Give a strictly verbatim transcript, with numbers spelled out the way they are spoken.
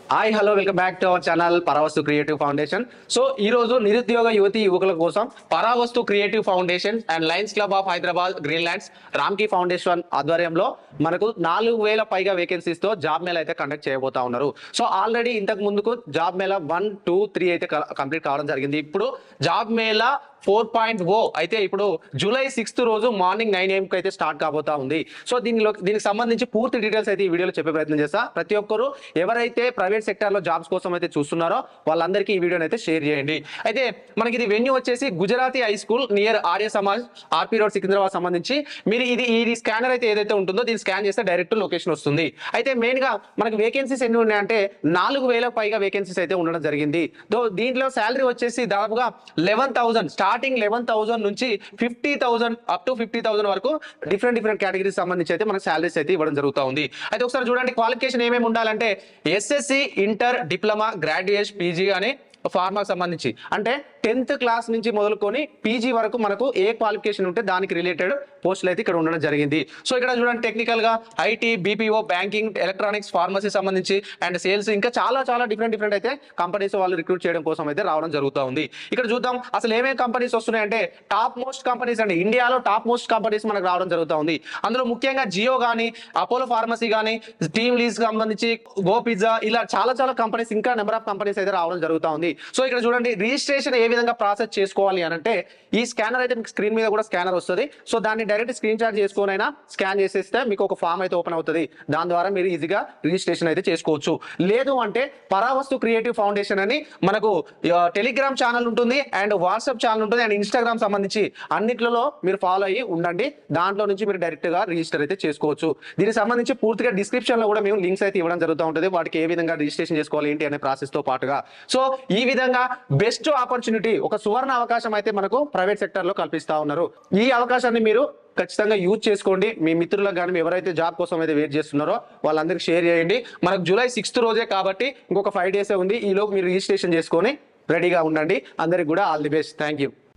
Hi hello welcome back to our channel Paravastu Creative Foundation. So ఈ రోజు నిరుద్యోగ యువతి యువకుల కోసం Paravastu Creative Foundation and Lions Club of Hyderabad Green Lands Ramky Foundation ఆధ్వర్యంలో మనకు నాలుగు వేల పైగా వేకెన్సీస్ తో జాబ్ మేళ అయితే కండక్ట్ చేయబోతా ఉన్నారు. సో ఆల్రెడీ ఇంతకు ముందుకు job mela one two three అయితే కంప్లీట్ కావడం జరిగింది. ఇప్పుడు job mela four point O అయితే ఇప్పుడు జూలై సిక్స్త్ రోజు మార్నింగ్ నైన్ ఏఎం కి అయితే స్టార్ట్ కాబోతా ఉంది. సో దీనిలో దీనికి సంబంధించి పూర్తి డీటెయిల్స్ అయితే ఈ వీడియోలో చెప్పే ప్రయత్నం చేస్తా. ప్రతి ఒక్కరు ఎవరైతే ప్రైవేట్ సెక్టర్ లో జాబ్స్ కోసం అయితే చూస్తున్నారో వాళ్ళందరికీ ఈ వీడియోని అయితే షేర్ చేయండి. అయితే మనకి ఇది వెన్యూ వచ్చేసి Gujarati High School near Arya Samaj RP Road Secunderabad సంబంధించి మీరు ఇది ఈ స్కానర్ అయితే ఏదైతే ఉంటుందో దీన్ని స్కాన్ చేస్తే డైరెక్ట్ లొకేషన్ వస్తుంది. అయితే మెయిన్ గా మనకి వేకెన్సీస్ ఎన్ని ఉన్నాయంటే నాలుగు వేల పైగా వేకెన్సీస్ అయితే ఉండడం జరిగింది. దీంట్లో శాలరీ వచ్చేసి దాదాపుగా eleven thousand starting eleven thousand నుంచి fifty thousand up to fifty thousand వరకు డిఫరెంట్ డిఫరెంట్ కేటగిరీస్ సంబంధించి అయితే మనకు సాలరీస్ అయితే ఇవ్వడం జరుగుతూ ఉంది. అయితే ఒకసారి చూడండి క్వాలిఫికేషన్ ఏమేమి ఉండాలంటే SSC, inter, diploma, graduation, PG అని ఫార్మాకి సంబంధించి అంటే టెన్త్ క్లాస్ నుంచి మొదలుకొని పీజీ వరకు మనకు ఏ క్వాలిఫికేషన్ ఉంటే దానికి రిలేటెడ్ పోస్టులు అయితే ఇక్కడ ఉండడం జరిగింది. సో ఇక్కడ చూడండి టెక్నికల్ గా IT, BPO, banking, electronics, pharmacy సంబంధించి అండ్ సేల్స్ ఇంకా చాలా చాలా డిఫరెంట్ డిఫరెంట్ అయితే కంపెనీస్ వాళ్ళు రిక్రూట్ చేయడం కోసం అయితే రావడం జరుగుతూ ఉంది. ఇక్కడ చూద్దాం అసలు ఏమేమి కంపెనీస్ వస్తున్నాయంటే టాప్ మోస్ట్ కంపెనీస్ అండి, ఇండియాలో టాప్ మోస్ట్ కంపెనీస్ మనకు రావడం జరుగుతూ ఉంది. అందులో ముఖ్యంగా జియో కానీ, అపోలో ఫార్మసీ కానీ, టీమ్ లీజ్ సంబంధించి గో పిజ్జా ఇలా చాలా చాలా కంపెనీస్ ఇంకా నెంబర్ ఆఫ్ కంపెనీస్ అయితే రావడం జరుగుతూ ఉంది. సో ఇక్కడ చూడండి రిజిస్ట్రేషన్ ఏ విధంగా ప్రాసెస్ చేసుకోవాలి అని అంటే ఈ స్కానర్ అయితే మీకు స్క్రీన్ మీద కూడా స్కానర్ వస్తుంది. సో దాన్ని డైరెక్ట్ స్క్రీన్ షాట్ చేసుకొని అయినా స్కాన్ చేసేస్తే మీకు ఒక ఫామ్ అయితే ఓపెన్ అవుతుంది. దాని ద్వారా మీరు ఈజీగా రిజిస్ట్రేషన్ అయితే చేసుకోవచ్చు. లేదు అంటే పరావస్తు క్రియేటివ్ ఫౌండేషన్ అని మనకు టెలిగ్రామ్ ఛానల్ ఉంటుంది అండ్ వాట్సాప్ ఛానల్ ఉంటుంది అండ్ ఇన్స్టాగ్రామ్ సంబంధించి అన్నిట్లలో మీరు ఫాలో అయ్యి ఉండండి. దాంట్లో నుంచి మీరు డైరెక్ట్ గా రిజిస్టర్ అయితే చేసుకోవచ్చు. దీనికి సంబంధించి పూర్తిగా డిస్క్రిప్షన్ లో కూడా మేము లింక్స్ అయితే ఇవ్వడం జరుగుతూ ఉంటుంది. వాటికి ఏ విధంగా రిజిస్ట్రేషన్ చేసుకోవాలి ఏంటి అనే ప్రాసెస్ తో పాటుగా. సో ఈ విధంగా బెస్ట్ ఆపర్చునిటీ, ఒక సువర్ణ అవకాశం అయితే మనకు ప్రైవేట్ సెక్టర్ లో కల్పిస్తా ఉన్నారు. ఈ అవకాశాన్ని మీరు ఖచ్చితంగా యూజ్ చేసుకోండి. మీ మిత్రులకు కానీ ఎవరైతే జాబ్ కోసం అయితే వెయిట్ చేస్తున్నారో వాళ్ళందరికీ షేర్ చేయండి. మనకు జూలై సిక్స్త్ రోజే కాబట్టి ఇంకొక ఫైవ్ డేసే ఉంది. ఈలోపు మీరు రిజిస్ట్రేషన్ చేసుకొని రెడీగా ఉండండి. అందరికి కూడా all the best. Thank you.